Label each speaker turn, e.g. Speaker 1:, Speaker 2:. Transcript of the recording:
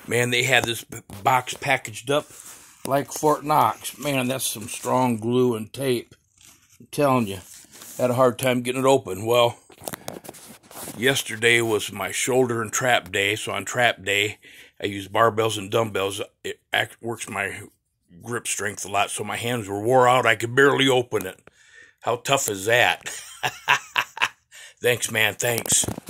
Speaker 1: Man, they had this box packaged up like Fort Knox. Man, that's some strong glue and tape. I'm telling you, had a hard time getting it open. Well, yesterday was my shoulder and trap day, so on trap day, I use barbells and dumbbells. It works my grip strength a lot, so my hands were wore out. I could barely open it. How tough is that? Thanks, man. Thanks.